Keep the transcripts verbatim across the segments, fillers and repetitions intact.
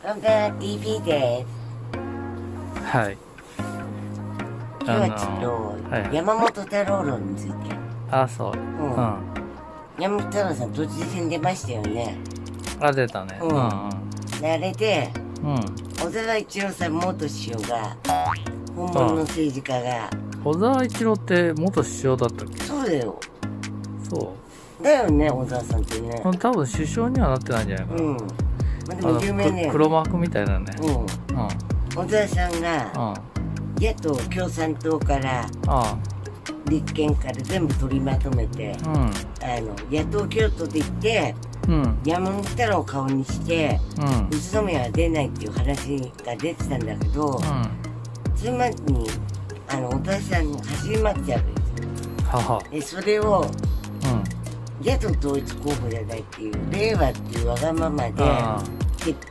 こんばんは、ティーピー です。 はい。 今日はちょっと、はい、山本太郎論について。 あ、そう。うん。うん、 山本太郎さん、都知事選出ましたよね。 あ、出たね。 うん。うん、であれで、 うん。 小沢一郎さん、元首相が、本物の政治家が。 小沢一郎って元首相だったっけ？ そうだよ。 そう。 だよね、小沢さんってね。 多分首相にはなってないんじゃないかな。うん。 まあ、でも有名ね。 黒幕みたいなね。うん。うん。 小沢さんが、うん、野党共産党から、うん、立憲から全部取りまとめて、うん、あの野党共闘で言って、うん、山本太郎を顔にして、うん、宇都宮は出ないっていう話が出てたんだけど、うん、それまでにあの小沢さんに走り回っちゃうわけですよ。はは。でそれを、うん、野党統一候補じゃないっていう令和っていうわがままで蹴って、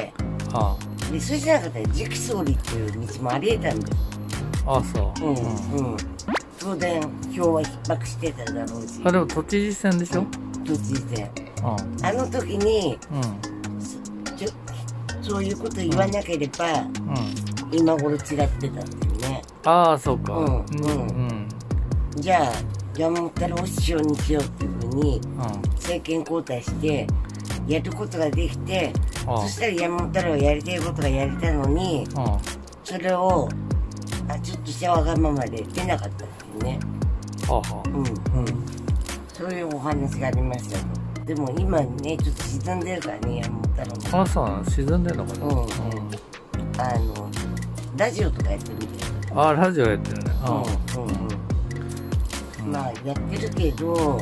はあ、でそうしなかったら次期総理っていう道もありえたんだよ。 ああ、そう。うんうん。当然票は逼迫してただろうし。 あ、でも都知事選でしょ？ 都知事選。うん、あの時に、うん、そ, ちょそういうこと言わなければ、うん、今頃違ってたっていうね。 ああ、そうか。うん。うん。 うん、じゃあ山本太郎を首相にしようっていうふうに、うん、政権交代してやることができて、うん、そしたら山本太郎がやりたいことがやれたのに、うん、それをあちょっとしたわがままで出なかったっていうね。はは。うんうん。そういうお話がありましたよ。でも今ねちょっと沈んでるからね、山本太郎も。 あ、そうなの？沈んでるのかな。うんうん。 あのラジオとかやってるみたいな。 あ、ラジオやってるね。 うんうんうん。うん、まあやってるけど、うん、やっ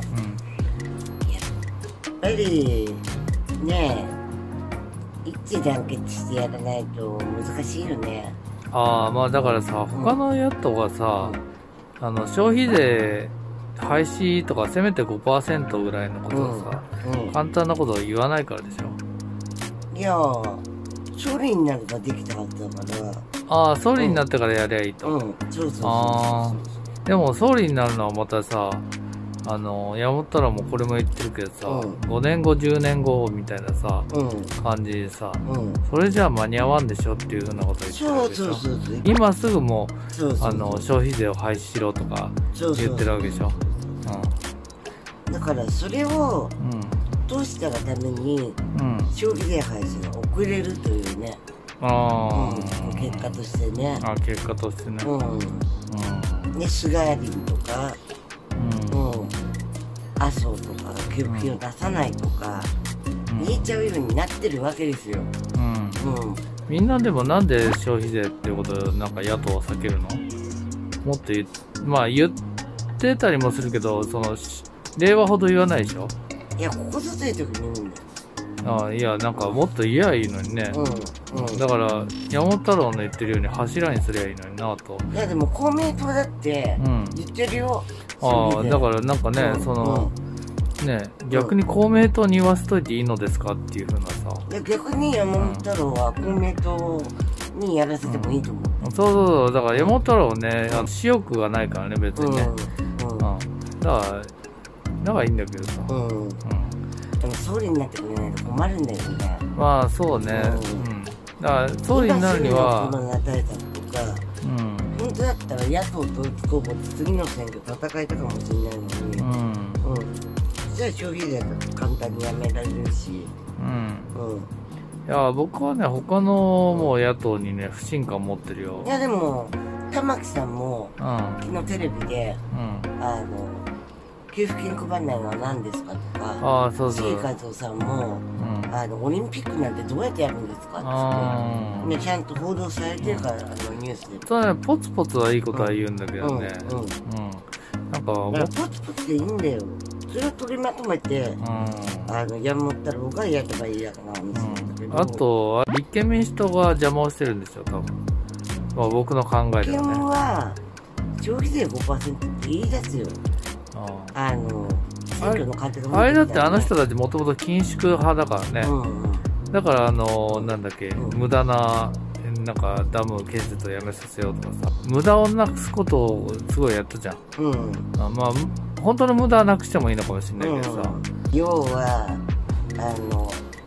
ぱりね一致団結してやらないと難しいよね。 ああ、まあだからさ、他の野党がさ、うん、あの消費税廃止とかせめて ごパーセント ぐらいのことをさ、うんうん、簡単なことを言わないからでしょ。 いやー、総理になればできたはずだから。 ああ、総理になってからやりゃいいと。 うん、うん、そうそうそうそう。 ああ、でも総理になるのはまたさ、あの山本太郎もこれも言ってるけどさ、うん、ごねんごじゅうねんごみたいなさ、うん、感じでさ、うん、それじゃあ間に合わんでしょっていうふうなこと言ってるわけでしょ。そうそうそうそう。今すぐもう、そうそうそう、あの消費税を廃止しろとか言ってるわけでしょ。 うん、だからそれを通したがために、うん、消費税廃止が遅れるというね。あ、うん、結果としてね。 あ、結果としてね。うん。 うん、ね、菅林とか。うん、麻生とか給付金を出さないとか、うん、言えちゃうようになってるわけですよ。うん、うん、 みんなでもなんで消費税っていうことでなんか野党は避けるの？もっと言まあ言ってたりもするけど、その令和ほど言わないでしょ。 いや、ここぞという時に言うんだよ。 ああ、いや、なんかもっと言えばいいのにね。うんうん、だから山本太郎の言ってるように柱にすりゃいいのになと。 いやでも公明党だって言ってるよ。 うん、ああ、だからなんかね、うん、その、うん、ね、逆に公明党に言わせといていいのですかっていうふうなさ。 いや逆に山本太郎は公明党にやらせてもいいと思う。 うん、そうそうそう、だから山本太郎ね、うん、私欲がないからね別にね。うん。うん、だからだからいいんだけどさ。うん。うん、 でも総理になってくれないと困るんだよね。 まあそうね。うん。だから総理になるには。 今すぐの誰かとか。うん。本当だったら野党統一候補で次の選挙戦えたかもしれないのに。うん。うん。じゃあ消費税だと簡単にやめられるし。うん。うん。 いや僕はね他のもう野党にね不信感持ってるよ。 いやでも玉木さんも、うん、昨日テレビで、うん、あの。給付金配らないのは何ですかとか、ああ、そうそう。志位和夫さんも、うん、あのオリンピックなんてどうやってやるんですかって、ね、ちゃんと報道されてるから、うん、あのニュースで。 そうね、ポツポツはいいことは言うんだけどね。うん。うん。うん、 なんか、もうポツポツでいいんだよ。それを取りまとめて、うん、あの山本太郎がやればいいやかな話なんだけど、うん。あと、立憲民主党が邪魔をしてるんですよ、多分。まあ、僕の考えではね。 立憲は消費税 ごパーセント っていいですよ。あの選挙の勝手があれだってあの人たちもともと緊縮派だからね、うんうん、だからあのなんだっけ、うん、無駄ななんかダム建設をやめさせようとかさ、無駄をなくすことをすごいやったじゃん、うん、あまあ本当の無駄はなくしてもいいのかもしれないけどさ、 うん、要はあの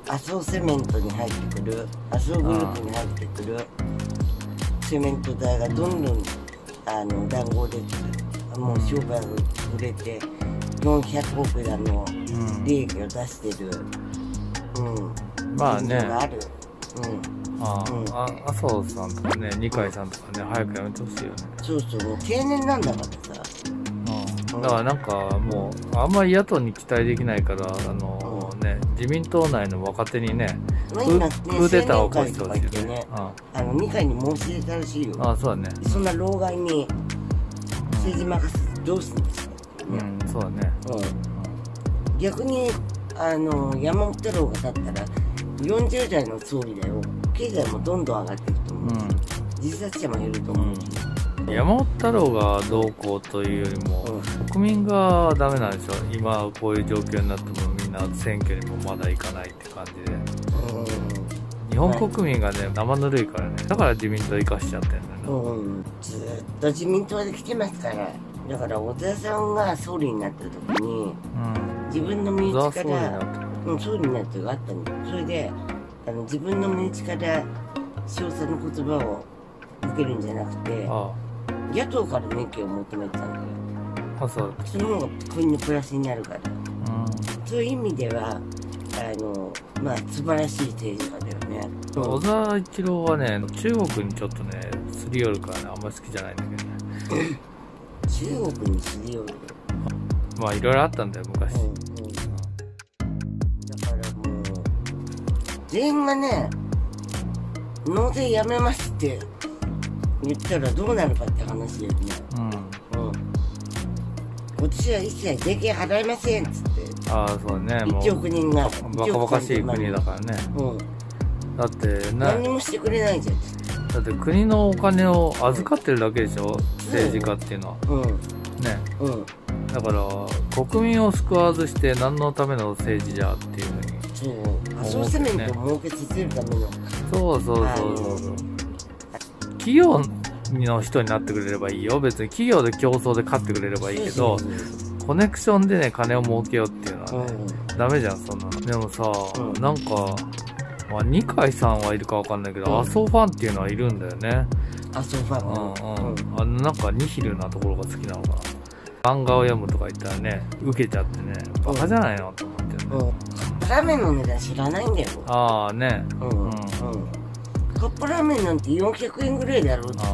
麻生セメントに入ってくる、麻生グループに入ってくるセメント代がどんどんあの談合でもう商売が売れてよんひゃくおくだの利益を出してる、うん、 まあね、 ある、 うん、あ、うん、あ、麻生さんとかね、二階さんとかね、早くやめてほしいよね。 そうそう、もう定年なんだからさ。 うん、だからなんかもうあんまり野党に期待できないから、あのー、ね、自民党内の若手にね、クーデターを起こしてほしいよね。 あの二階に申し出たらしいよ。 あ、そうだね。 そんな老害に政治任せてどうするんですか。 うん、そうだね。 うん、逆にあの山本太郎が立ったらよんじゅうだいの総理だよ。経済もどんどん上がっていくと思う。うん、自殺者も減ると思うし。 うん、山本太郎がどうこうというよりも、うん、国民がダメなんでしょ。今こういう状況になってもみんな選挙にもまだ行かないって感じで。うん、日本国民がね、生ぬるいからね。だから自民党生かしちゃってんだよね。 うん、ずっと自民党で来てますから。だから小田さんが総理になった時に、うん、自分の身内から、うん、総理になった時があったんだよ。それであの自分の身内から称賛の言葉を受けるんじゃなくて、ああ、野党からの意見を求めてたんだよ。 あ、そう。 その方が国のプラスになるから、うん、そういう意味ではあのまあ素晴らしい政治家だよね。 小沢一郎はね、中国にちょっとねすり寄るからね、あんまり好きじゃないんだけどね。 中国にすり寄る。 まあいろいろあったんだよ昔。うんうん、だからもう全員がね、納税やめますって言ったらどうなるかって話だよね。うんうん、今年は一切税金払いませんっつって。 ああ、そうね。 いちおくにんがバカバカしい国だからね。うん、だってな何もしてくれないじゃん。 だって国のお金を預かってるだけでしょ、政治家っていうのは。うん、ね、うん、だから国民を救わずして何のための政治じゃっていうふうに。 そう、麻生セメントを儲けさせるための。 そうそうそうそうそう。企業の人になってくれればいいよ。別に企業で競争で勝ってくれればいいけど、コネクションでね金を儲けようっていうのはね、うん、ダメじゃんそんなの。でもさ、うん、なんか。まあ、二階さんはいるかわかんないけど、うん、麻生ファンっていうのはいるんだよね。 麻生ファン、 うんうん、あのなんかニヒルなところが好きなのかな。漫画を読むとか言ったらね、受けちゃってね、バカじゃないのと思ってるね。うん、 カップラーメンの値段知らないんだよ。 ああね、うんうんうん、 カップラーメンなんてよんひゃくえんぐらいだろうって。ああ、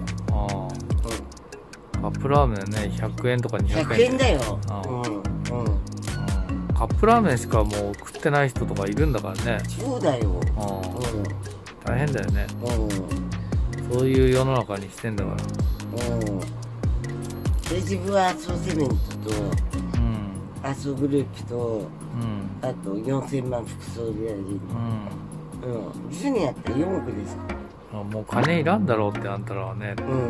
うん、カップラーメンねひゃくえんとかにひゃくえん。 ひゃくえんだよ。ああ、うんうん、 カップラーメンしかもう食ってない人とかいるんだからね。 そうだよ。うん、 大変だよね。うん、そういう世の中にしてんだから。うん。 で自分は麻生セメントと、うん、麻生グループと、うん、あとよんせんまん副総理大臣。うん。うん。実にやったらよんおくです。 もう金いらんだろうってあんたらはね。うん。うん、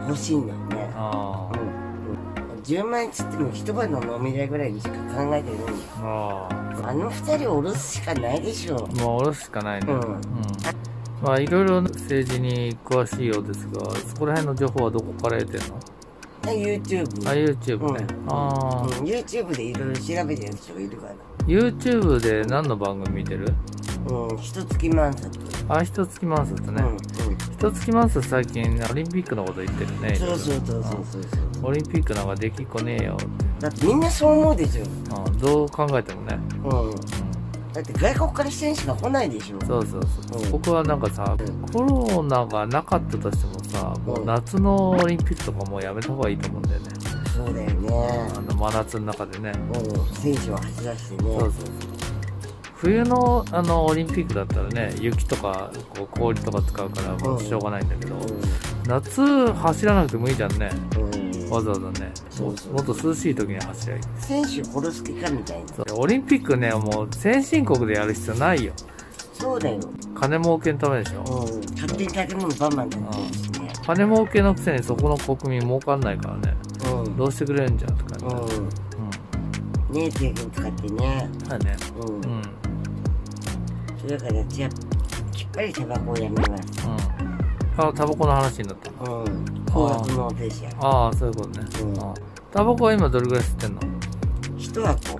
欲しいんだよね。ああ。うん。じゅうまんえんつっても一晩の飲み代ぐらいにしか考えてないんだよ。ああの二人を下ろすしかないでしょ。 もう下ろすしかないね。うん。うん、まあいろいろ政治に詳しいようですが、そこら辺の情報はどこから得てんの？ あ、YouTube。 あ、YouTube ね。うん、ああ、うん。 YouTube でいろいろ調べてる人がいるから。 YouTube で何の番組見てる？ うん、一月万冊。 あ、一月万冊ね。うんうん、一月万冊最近オリンピックのこと言ってるね。 そうそうそうそうそうそう。 オリンピックなんかできっこねえよって。 だってみんなそう思うでしょ。 ああ、どう考えてもね。うん。うん、 だって外国から選手が来ないでしょ。 そうそうそう。うん、僕はなんかさ、うん、コロナがなかったとしてもさ、もう夏のオリンピックとかもうやめた方がいいと思うんだよね。 そうだよね。 あの真夏の中でね。 うん。選手を走らせてね。 そうそうそう。冬のあのオリンピックだったらね、雪とかこう氷とか使うからもうしょうがないんだけど、うんうん、夏走らなくてもいいじゃんね、うん、わざわざね。そうそう、もっと涼しい時に走りゃいい。 選手殺す気かみたいな。 オリンピックね、もう先進国でやる必要ないよ。 そうだよ。 金儲けのためでしょ。 うん、勝手に建物バンバン建てるしね。 金儲けのくせにそこの国民儲かんないからね、うん、どうしてくれるんじゃんって感じ。うん、うん、 ねえ、税金使ってね。 はいね。うん、うん、 だからじゃあきっぱりタバコをやめます。 うん。あ、タバコの話になったの。うん。 高額納税者。 ああ、そういうことね。うん。タバコは今どれぐらい吸ってんの？ 一箱。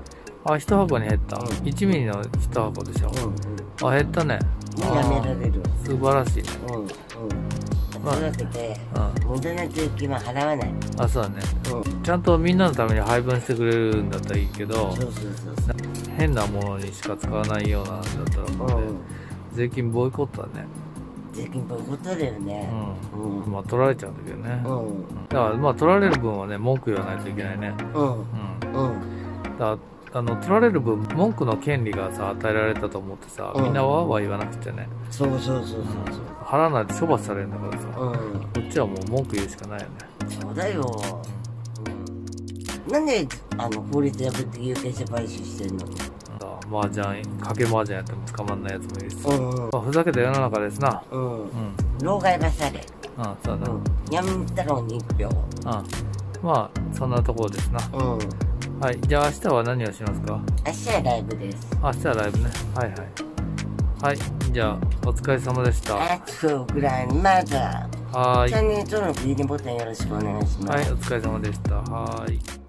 あ、一箱に減った。うん、いちミリの一箱でしょ。うんうん、あ、減ったね。 もうやめられる。 素晴らしいね。 うんうん。育てて、うん、無駄な税金は払わない。 あ、そうだね、うん。ちゃんとみんなのために配分してくれるんだったらいいけど、 そうそうそうそう。 変なものにしか使わないようなんだったらもうね、うん、税金ボイコットだね。 税金ボイコットだよね。 うん。うん、まあ取られちゃうんだけどね。うん。だからまあ取られる分はね、文句言わないといけないね。うん。うん。うん。だからあの取られる分、文句の権利がさ、与えられたと思ってさ、みんなわーわー言わなくちゃね。 そうそうそうそうそう。 払わないと処罰されるんだからさ、うん、こっちはもう文句言うしかないよね。 そうだよ。うん、なんであの法律破って有権者買収してんの？ 麻雀、賭け麻雀やっても捕まんないやつもいるし、うんうん、まあ、ふざけた世の中ですな。うん。うん、 老害がされ。 うん、そうだ。うん、 やめたろに一票。うん。 まあそんなところですな。うん。はい、じゃあ明日は何をしますか？ 明日はライブです。 明日はライブね。はいはい。はい、じゃあお疲れ様でした。 あとぐらいまだ。はい。チャンネル登録、いいねボタンよろしくお願いします。 はい、お疲れ様でした。はい。